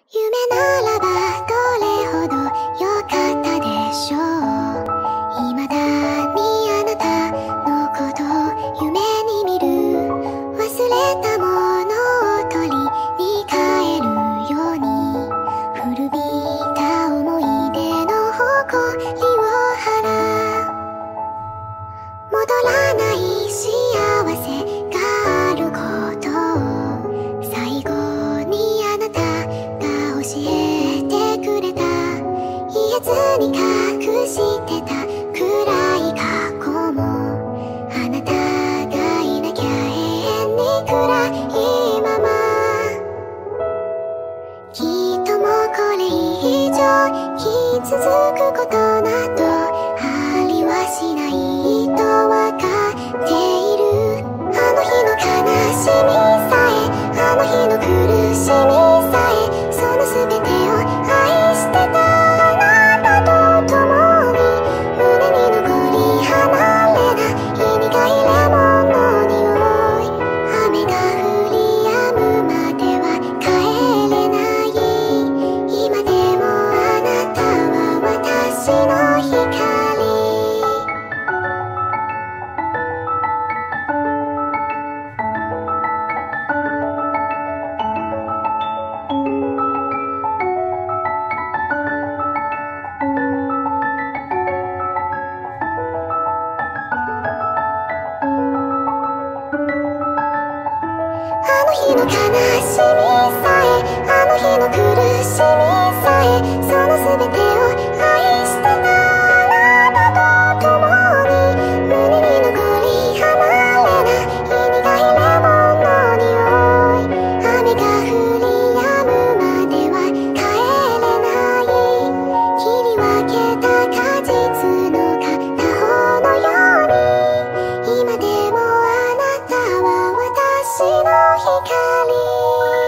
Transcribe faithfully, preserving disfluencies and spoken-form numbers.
夢ならばどれほど良かったでしょう。未だにあなたのこと夢に見る。忘れたものを取りに帰るように、古びた思い出の誇りを払う。戻らない幸せがあることを最後にあなたが教えてくれた。言えずに隠してた暗い過去も、あなたがいなきゃ永遠に暗いまま。きっともうこれ以上傷つくことなどありはしないとわかっている。あの日の悲しみさえ、あの日の苦しみさえ、その全てを愛してたあなたと共に、胸に残り離れない苦いレモンの匂い。雨が降り止むまでは帰れない。今でもあなたは私の光。あの日の悲しみさえ、あの日の苦しみさえ、その全てを愛してたあなたと共に、胸に残り離れない苦いレモンの匂い。雨が降り止むまでは帰れない。切り分けた果実の片方のように、今でもあなたは私の光。